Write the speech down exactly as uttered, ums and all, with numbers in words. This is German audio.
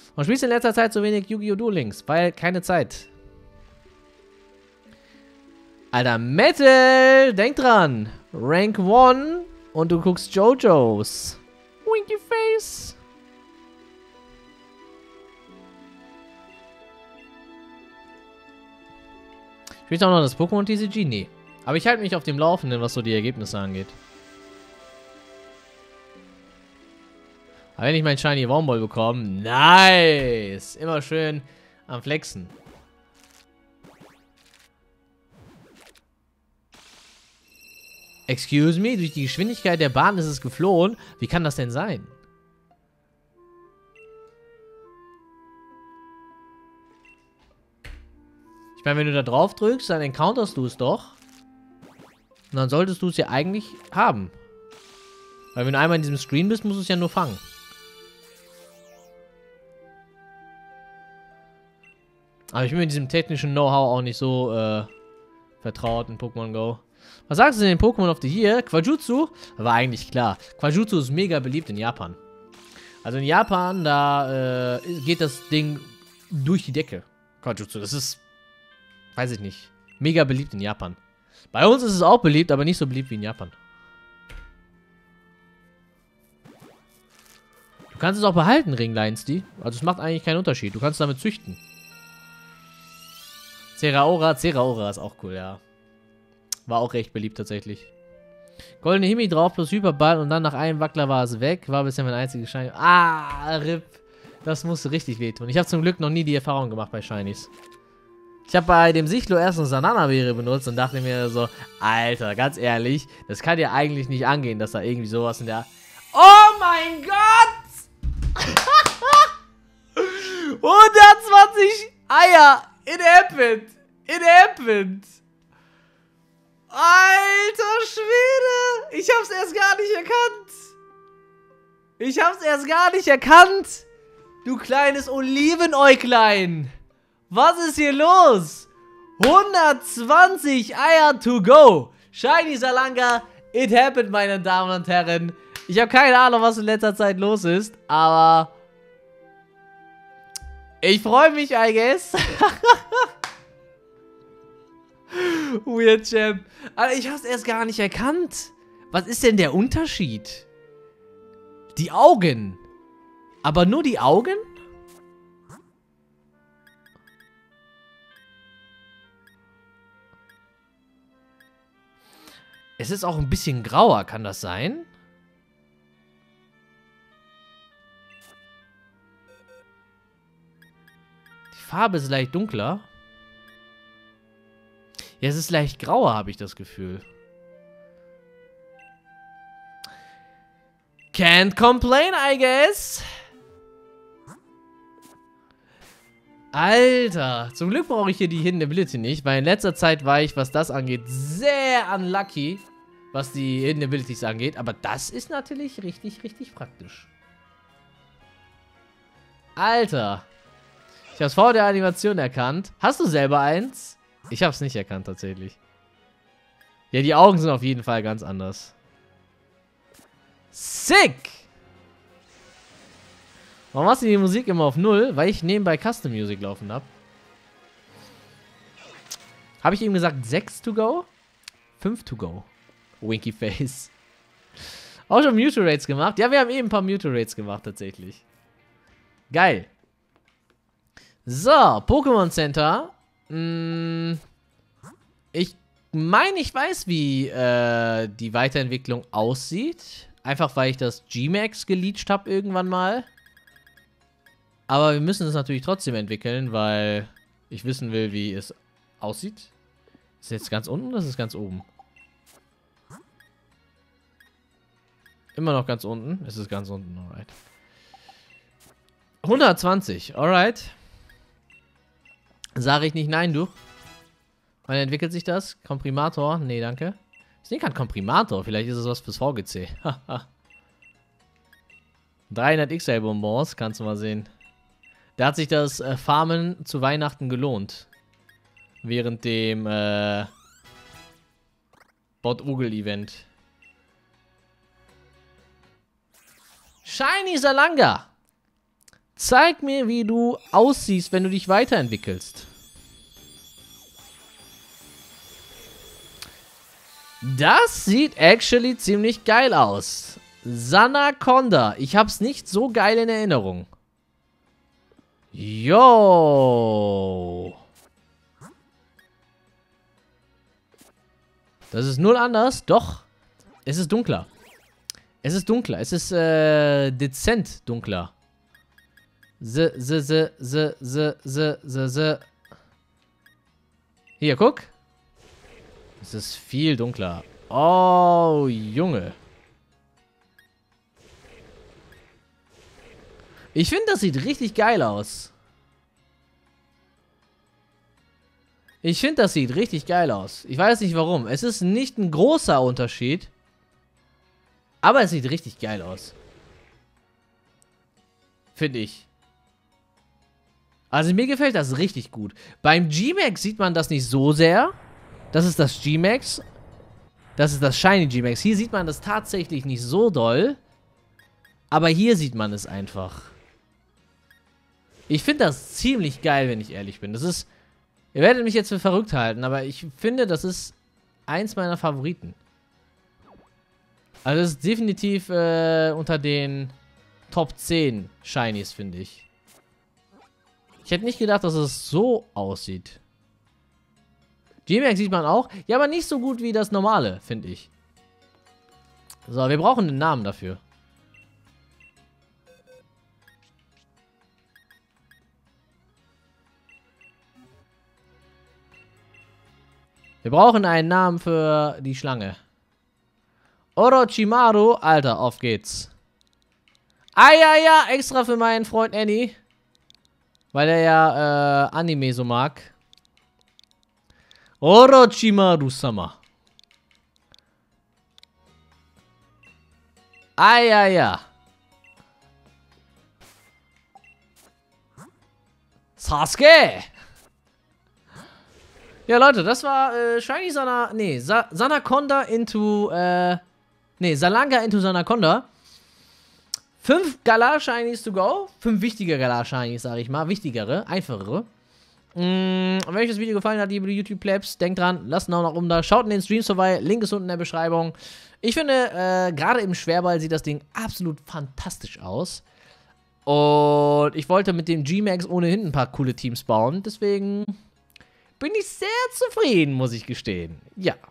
Und spielst in letzter Zeit so wenig Yu-Gi-Oh! Duel Links, weil keine Zeit. Alter, Metal! Denk dran! Rank eins und du guckst JoJo's. Winky Face! Spielst du auch noch das Pokémon T C G? Nee. Aber ich halte mich auf dem Laufenden, was so die Ergebnisse angeht. Aber wenn ich meinen Shiny Wormball bekomme, nice! Immer schön am Flexen. Excuse me, durch die Geschwindigkeit der Bahn ist es geflohen. Wie kann das denn sein? Ich meine, wenn du da drauf drückst, dann encounterst du es doch. Und dann solltest du es ja eigentlich haben. Weil wenn du einmal in diesem Screen bist, musst du es ja nur fangen. Aber ich bin mit diesem technischen Know-how auch nicht so äh, vertraut in Pokémon Go. Was sagst du denn den Pokémon of the Year? Quajutsu? War eigentlich klar. Quajutsu ist mega beliebt in Japan. Also in Japan, da äh, geht das Ding durch die Decke. Quajutsu, das ist, weiß ich nicht, mega beliebt in Japan. Bei uns ist es auch beliebt, aber nicht so beliebt wie in Japan. Du kannst es auch behalten, Ringlines-Die. Also es macht eigentlich keinen Unterschied. Du kannst damit züchten. Zeraora, Zeraora ist auch cool, ja. War auch recht beliebt tatsächlich. Goldene Himi drauf plus Hyperball und dann nach einem Wackler war es weg. War bisher mein einziges Shiny. Ah, R I P. Das musste richtig wehtun. Ich habe zum Glück noch nie die Erfahrung gemacht bei Shinies. Ich habe bei dem Sichlo erst eine Sanana-Beere benutzt und dachte mir so, Alter, ganz ehrlich, das kann ja eigentlich nicht angehen, dass da irgendwie sowas in der... Oh mein Gott! hundertzwanzig Eier! It happened! It happened! Alter Schwede! Ich hab's erst gar nicht erkannt! Ich hab's erst gar nicht erkannt! Du kleines Olivenäuglein! Was ist hier los? hundertzwanzig Eier to go! Shiny Salanga, it happened, meine Damen und Herren. Ich habe keine Ahnung, was in letzter Zeit los ist, aber... Ich freue mich, I guess. Weird Champ. Alter, ich hab's erst gar nicht erkannt. Was ist denn der Unterschied? Die Augen. Aber nur die Augen? Es ist auch ein bisschen grauer, kann das sein? Die Farbe ist leicht dunkler. Ja, es ist leicht grauer, habe ich das Gefühl. Can't complain, I guess. Alter, zum Glück brauche ich hier die Hidden Ability nicht, weil in letzter Zeit war ich, was das angeht, sehr unlucky, was die Hidden Abilities angeht. Aber das ist natürlich richtig, richtig praktisch. Alter. Ich hab's vor der Animation erkannt. Hast du selber eins? Ich hab's nicht erkannt, tatsächlich. Ja, die Augen sind auf jeden Fall ganz anders. Sick! Warum hast du die Musik immer auf null? Weil ich nebenbei Custom Music laufen habe. Habe ich eben gesagt sechs to go? fünf to go. Winky Face. Auch schon Mewtwo-Raids gemacht? Ja, wir haben eben ein paar Mewtwo-Raids gemacht, tatsächlich. Geil. So, Pokémon Center. Hm, ich meine, ich weiß, wie äh, die Weiterentwicklung aussieht. Einfach, weil ich das G-Max geleached habe irgendwann mal. Aber wir müssen es natürlich trotzdem entwickeln, weil ich wissen will, wie es aussieht. Ist es jetzt ganz unten oder ist es ganz oben? Immer noch ganz unten. Es ist ganz unten, alright. hundertzwanzig, alright. Sage ich nicht nein, du. Wann entwickelt sich das? Komprimator? Nee, danke. Ist nicht kein Komprimator. Vielleicht ist es was fürs V G C. dreihundert X L-Bonbons, kannst du mal sehen. Da hat sich das äh, Farmen zu Weihnachten gelohnt. Während dem äh, Bot-Ugel-Event. Shiny Salanga. Zeig mir, wie du aussiehst, wenn du dich weiterentwickelst. Das sieht actually ziemlich geil aus. Sanaconda. Ich hab's nicht so geil in Erinnerung. Yo. Das ist null anders. Doch. Es ist dunkler. Es ist dunkler. Es ist äh, dezent dunkler. Z, z, z, z, z, z, z, z. Hier, guck. Es ist viel dunkler. Oh, Junge. Ich finde, das sieht richtig geil aus. Ich finde, das sieht richtig geil aus. Ich weiß nicht warum. Es ist nicht ein großer Unterschied. Aber es sieht richtig geil aus. Finde ich. Also mir gefällt das richtig gut. Beim G-Max sieht man das nicht so sehr. Das ist das G-Max. Das ist das Shiny G-Max. Hier sieht man das tatsächlich nicht so doll. Aber hier sieht man es einfach. Ich finde das ziemlich geil, wenn ich ehrlich bin. Das ist... Ihr werdet mich jetzt für verrückt halten, aber ich finde, das ist eins meiner Favoriten. Also das ist definitiv äh, unter den Top zehn Shinies, finde ich. Ich hätte nicht gedacht, dass es so aussieht. G-Max sieht man auch. Ja, aber nicht so gut wie das normale, finde ich. So, wir brauchen einen Namen dafür. Wir brauchen einen Namen für die Schlange. Orochimaru. Alter, auf geht's. Ah, ja, ja. Extra für meinen Freund Annie. Weil er ja äh, Anime so mag. Orochimaru-sama. Ah, ja, ja. Sasuke! Ja, Leute, das war äh, Shiny Sana... Nee, Sa Sanaconda into... Äh, nee, Salanga into Sanaconda. Fünf Galar-Shinies to go. Fünf wichtige Galar-Shinies, sag ich mal. Wichtigere, einfachere. Mm, und wenn euch das Video gefallen hat, liebe YouTube-Plebs, denkt dran, lasst einen Daumen nach oben da. Schaut in den Streams vorbei. Link ist unten in der Beschreibung. Ich finde, äh, gerade im Schwerball sieht das Ding absolut fantastisch aus. Und ich wollte mit dem G-Max ohnehin ein paar coole Teams bauen. Deswegen... bin ich sehr zufrieden, muss ich gestehen. Ja.